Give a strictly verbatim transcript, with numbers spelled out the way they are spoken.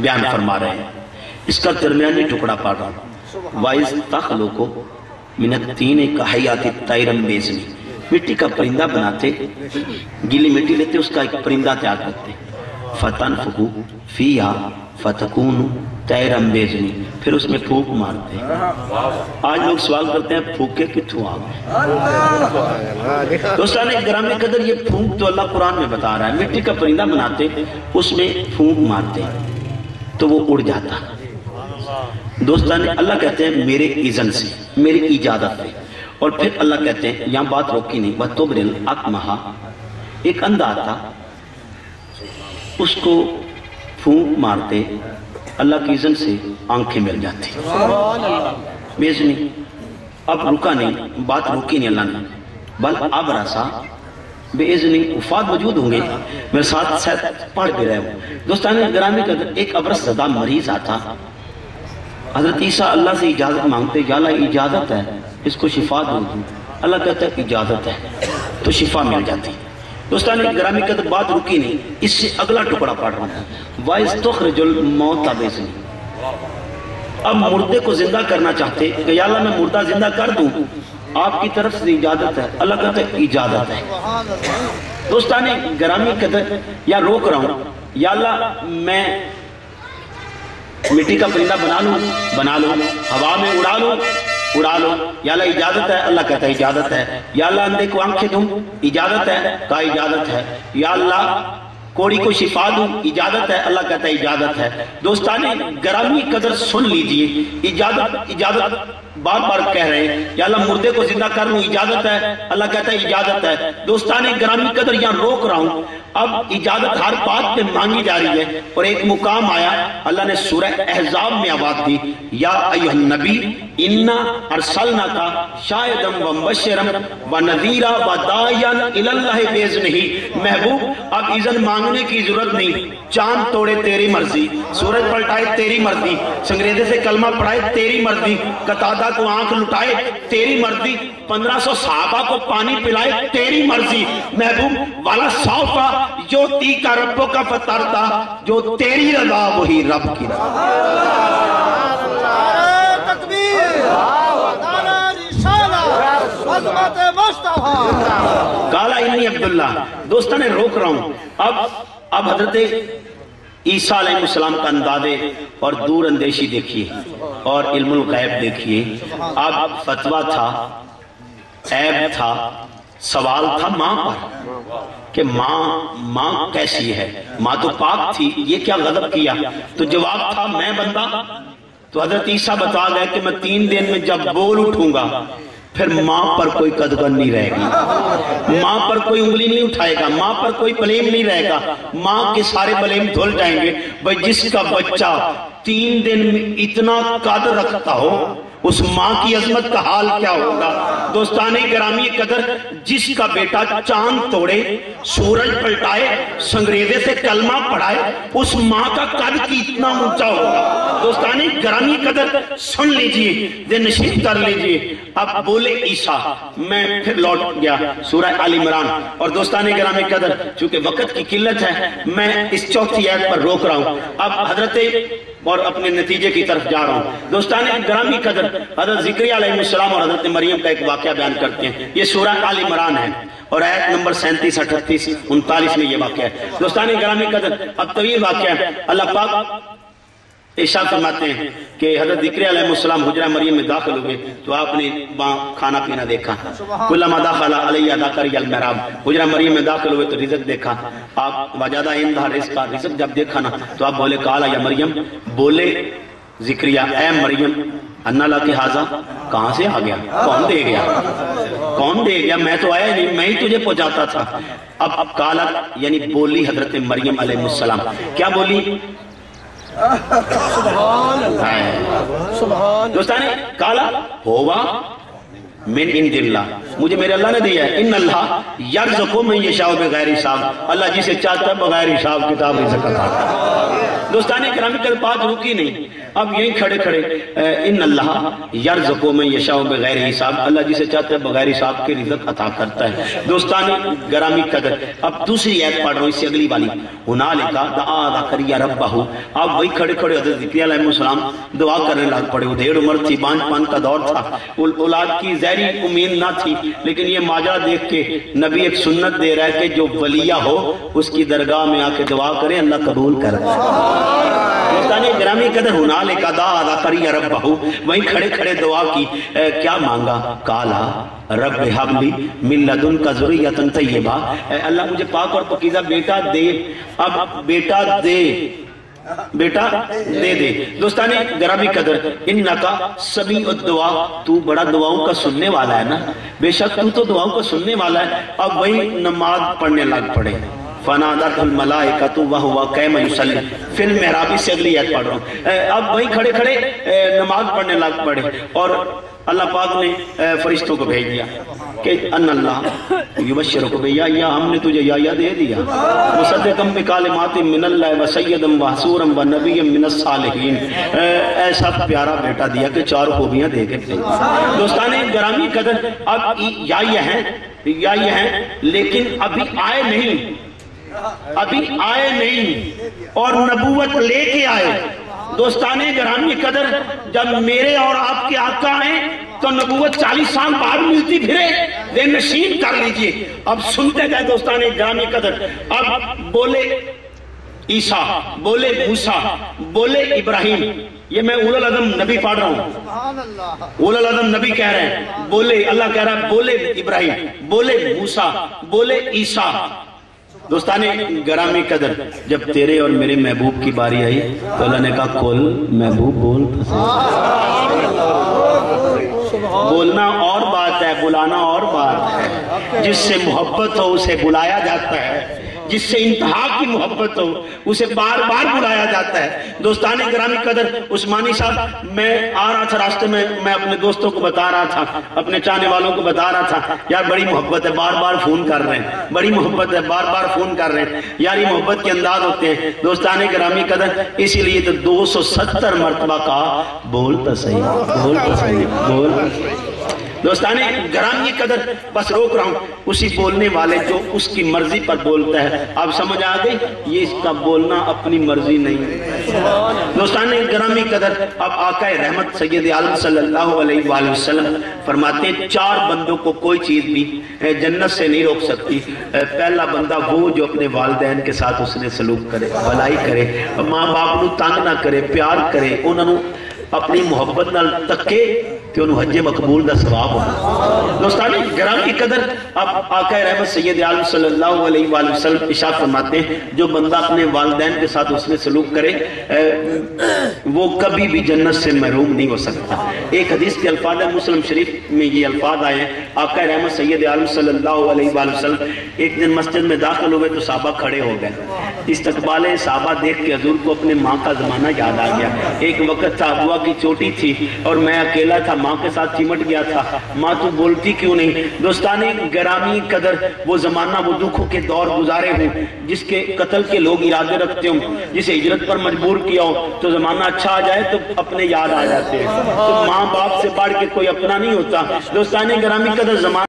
بیان فرما رہے ہیں. اس کا درمیانی ٹکڑا پڑھ رہا ہوں. وائز تخلقو من الطین کحیات الطیر بیزنی. مٹی کا پرندہ بناتے, گیلی مٹی لیتے, اس کا ایک پرندہ تیار کرتے. فتنفخو فیہا فتکون طیرا بیزنی. پھر اس میں پھونک مارتے. آج لوگ سوال کرتے ہیں پھونکے کتوں آ گئے؟ دوستان گرامی قدر یہ پھونک تو اللہ قرآن میں بتا رہا ہے. مٹی کا پرندہ بناتے, اس میں پھونک مارتے تو وہ اڑ جاتا. دوستان اللہ کہتے ہیں میرے اذن سے, میری اجازت سے. اور پھر اللہ کہتے ہیں, یہاں بات روکی نہیں, وَتُبْرِلْ الْأَكْمَحَ. ایک اندھا آتا, اس کو پھونک مارتے, اللہ کی اذن سے آنکھیں مل جاتی. بیزنی. اب رکا نہیں, بات روکی نہیں اللہ نے, بل اب رسا بے اذنی. وفات موجود ہوں گے, میرے ساتھ ساتھ پڑھ بھی رہے ہوں. دوستان گرامی قدر ایک ابرص زدہ مریض آتا, حضرت عیسیٰ اللہ سے اجازت مانگتے, یا اللہ اجازت ہے اس کو شفا دوں. اللہ کہتا ہے اجازت ہے, تو شفا مل جاتی. دوستان گرامی قدر بات رکی نہیں, اس سے اگلا ٹکڑا پڑھ رہا ہوں. وَإِذْ تُخْرِجُ الْمَوْتَ بِإِذْنِهِ. اب مردے کو زندہ کرنا چاہتے کہ یا اللہ میں مردہ زندہ کر دوں, آپ کی طرف سے اجازت ہے. اللہ کہتا ہے اجازت ہے. دوستان گرامی قدر یا روک رہا ہوں, یا اللہ میں مٹی کا پرندہ بنا لوں, بنا لوں, ہوا میں اڑا لوں, اڑا لو. یا اللہ اجازت ہے, اللہ کہتا ہے اجازت ہے. یا اللہ اندھے کو آنکھیں دوں, اجازت ہے, کہا اجازت ہے. یا اللہ کوڑی کو شفا دوں, اجازت ہے, اللہ کہتا ہے اجازت ہے. دوستان گرامی قدر سن لیجئے, اجازت اجازت بار بار کہہ رہے ہیں. یا اللہ مردے کو زندہ کر لوں, اجازت ہے, اللہ کہتا ہے اجازت ہے. دوستان گرامی قدر یہاں روک رہا ہوں. اب اجازت ہر بات پہ مانگی جا رہی ہے, اور ایک مقام آیا, اللہ نے سورہ احزاب میں آواز دی, یا ایھا النبی انا ارسلناک شاہدا ومبشرا ونذیرا وداعیا الی اللہ باذنہ. محبوب اب اذن مانگنے کی ضرورت نہیں, چاند توڑے تیری مرضی, سورج پلٹائے تیری مرضی, سنگریزے سے کلمہ پڑھائے تیری مرضی, قتادہ کو آنکھ لٹائے تیری مرضی, پندرہ سو صحابہ کو پانی پلائے تیری مرضی. محبوب والا صوفہ جو تی کا ربوں کا فترتا, جو تیری رضا وہی رب کی رضا. کالا انی عبداللہ. دوستان نے روک رہا ہوں. اب اب حضرت عیسیٰ علیہ السلام کا اندازے اور دور اندیشی دیکھیے, اور علم الغیب دیکھیے. اب فتویٰ تھا, عیب تھا, سوال تھا ماں پر کہ ماں ماں کیسی ہے, ماں تو پاک تھی, یہ کیا غضب کیا. تو جواب تھا میں بندہ. تو حضرت عیسیٰ بتا گئے کہ میں تین دن میں جب بول اٹھوں گا پھر ماں پر کوئی قدغن نہیں رہے گی, ماں پر کوئی انگلی نہیں اٹھائے گا, ماں پر کوئی بلیم نہیں رہے گا, ماں کے سارے بلیم دھل جائیں گے. بھئی جس کا بچہ تین دن میں اتنا قدر رکھتا ہو, اس ماں کی عظمت کا حال کیا ہوگا. دوستان گرامی قدر جس کا بیٹا چاند توڑے, سورج پلٹائے, سنگریزے سے کلمہ پڑھائے, اس ماں کا قد کی اتنا اونچا ہوگا. دوستان گرامی قدر سن لیجئے, دن نشین کر لیجئے. اب بولے عیسیٰ, میں پھر لوٹ گیا سورہ آل عمران. اور دوستان گرامی قدر چونکہ وقت کی قلت ہے, میں اس چوتھی آیت پر روک رہا ہوں. اب حضرت اور اپنے نتیجے کی طرف جا رہا ہوں. دوستان گرامی قدر حضرت زکریا علیہ السلام اور حضرت مریم کا ایک واقعہ بیان کرتے ہیں. یہ سورہ آل عمران ہے اور آیت نمبر سینتیس اٹھتیس انتالیس میں یہ واقعہ ہے. دوستان گرامی قدر اب طویل واقعہ ہے. اللہ پاک ارشاد فرماتے ہیں کہ حضرت زکریا علیہ السلام حجرہ مریم میں داخل ہوئے تو آپ نے وہاں کھانا پینا دیکھا. کلما دخل علیہ ذکریا المحراب, حجرہ مریم میں داخل ہوئے تو رزق دیکھا. آپ وجدہ عندہ رزقا, رزق جب دیکھا نا تو آپ بولے قال یا مریم, بولے زکریا اے مریم, انا لک ھذا, کہاں سے آ گیا, کون دے گیا, کون دے گیا, میں تو آیا نہیں, میں ہی تجھے پہنچاتا تھا. اب اب قالت یعنی بولی حضرت مریم علیہ السلام, کیا بولی, سبحان اللہ. دوستانے کالا ہوا من عند اللہ, مجھے میرے اللہ نے دیا ہے. ان اللہ یرزق من یشاء بغیر حساب, اللہ جسے چاہتا ہے بغیر حساب کتاب رزق عطا کرتا ہے. دوستانے گرامی کل بات رکی نہیں، اب یہیں کھڑے کھڑے ان اللہ یرزقو من یشاء بغیر حساب، اللہ جسے چاہتا ہے بغیر حساب کے رزق عطا کرتا ہے۔ دوستانے گرامی قدر اب دوسری آیت پڑھ رہا ہوں، اس سے اگلی والی، ہنالک دعا زکریا ربہ، اب وہی کھڑے کھڑے حضرت زکریا علیہ السلام دعا کرنے لگ پڑے، وہ ڈھیر عمر تھی، بانج پان کا دور تھا، اولاد کی ظاہری امید نہ تھی، لیکن یہ ماجرا دیکھ کے نبی ایک سنت دے رہا ہے کہ جو ولیہ ہو اس کی درگاہ میں آ کے دعا کرے، اللہ قبول کرتا ہے۔ دوستانے گرامی قدر ہنالک دعا زکریا ربہ، وہیں کھڑے کھڑے دعا کی، کیا مانگا؟ کالا رب حب لی من لدنک ذریۃ طیبہ، اے اللہ مجھے پاک اور پاکیزہ بیٹا دے، اب بیٹا دے، بیٹا دے دے۔ دوستانے گرامی قدر انکا سمیع الدعا، تو بڑا دعاؤں کا سننے والا ہے نا، بے شک تو تو دعاؤں کا سننے والا ہے۔ اب وہی نماز پڑھنے لگ پڑے، فنادت الملائکۃ وہو قائم یصلی فی المحراب، سے اگلی آیت پڑھ رہا ہوں، اب وہی کھڑے کھڑے نماز پڑھنے لگ پڑے، اور اللہ پاک نے فرشتوں کو بھیج دیا کہ ان اللہ یبشرک بیا، ہم نے تجھے یا دے دیا، مصدقا بکلمات من اللہ وسیدا وحصورا ونبیا من الصالحین، ایسا پیارا بیٹا دیا کہ چار خوبیاں دے کے بھیجا۔ دوستانے گرامی قدر اب یا یہ ہیں یا یہ ہیں لیکن ابھی آئے نہیں، ابھی آئے نہیں اور نبوت لے کے آئے۔ دوستانے گرامی قدر جب میرے اور آپ کے آقا آئیں تو نبوت چالیس سال بعد ملتی پھرے، دے نشین کر لیجئے۔ اب سنتے گئے دوستانے گرامی قدر، اب بولے عیسیٰ، بولے موسیٰ، بولے ابراہیم، یہ میں اول العظم نبی پڑھ رہا ہوں، اول العظم نبی کہہ رہے ہیں، بولے اللہ کہہ رہا ہے، بولے ابراہیم، بولے موسیٰ، بولے عیسیٰ۔ دوستانے گرامی قدر جب تیرے اور میرے محبوب کی باری آئی تو اللہ نے کہا کل محبوب بول، بولنا اور بات ہے، بلانا اور بات ہے۔ جس سے محبت ہو اسے بلایا جاتا ہے، جس سے انتہا کی محبت ہو اسے بار بار بلایا جاتا ہے۔ دوستانے گرامی قدر عثمانی صاحب، میں آ رہا تھا راستے میں، میں اپنے دوستوں کو بتا رہا تھا، اپنے چاہنے والوں کو بتا رہا تھا، یار بڑی محبت ہے، بار بار فون کر رہے ہیں، بڑی محبت ہے، بار بار فون کر رہے ہیں، یار یہ محبت کے انداز ہوتے ہیں۔ دوستانے گرامی قدر اسی لیے تو دو سو ستر مرتبہ کہا بولتا صحیح، بولتا صحیح، بولتا صحیح۔ دوستانے گرامی قدر بس روک رہا ہوں، اسی بولنے والے جو اس کی مرضی پر بولتا ہے، آپ سمجھ آ گئی، یہ اس کا بولنا اپنی مرضی نہیں۔ دوستانے گرامی قدر اب آقا رحمت سید عالم صلی اللہ علیہ وآلہ وسلم فرماتے ہیں چار بندوں کو کوئی چیز بھی جنت سے نہیں روک سکتی۔ پہلا بندہ وہ جو اپنے والدین کے ساتھ اس نے سلوک کرے، بھلائی کرے، ماں باپ نو تنگ نہ کرے، پیار کرے، انہوں نے اپنی محبت نال تکے کہ انہوں حج مقبول دا ثواب ہونا۔ دوستانی گرامی قدر اب آقا رحمت سید عالم صلی اللہ علیہ وآلہ وسلم ارشاد فرماتے ہیں جو بندہ اپنے والدین کے ساتھ اس نے سلوک کرے وہ کبھی بھی جنت سے محروم نہیں ہو سکتا۔ ایک حدیث کے الفاظ ہے، مسلم شریف میں یہ الفاظ آئے ہیں، آقا رحمت سید عالم صلی اللہ علیہ وآلہ وسلم ایک دن مسجد میں داخل ہوئے تو صحابہ کھڑے ہو گئے، استقبال صحابہ دیکھ کے حضور کو اپنے ماں کا زمانہ یاد آ گیا۔ ایک وقت تھا ابوا کی چوٹی تھی اور میں اکیلا تھا، ماں کے ساتھ چمٹ گیا تھا، ماں تو بولتی کیوں نہیں۔ دوستانی گرامی قدر وہ زمانہ وہ دکھوں کے دور گزارے ہوں، جس کے قتل کے لوگ ارادے رکھتے ہوں، جسے ہجرت پر مجبور کیا ہو تو زمانہ اچھا آ جائے تو اپنے یاد آ جاتے ہیں۔ تو ماں باپ سے بڑھ کے کوئی اپنا نہیں ہوتا۔ دوستانی گرامی قدر زمانہ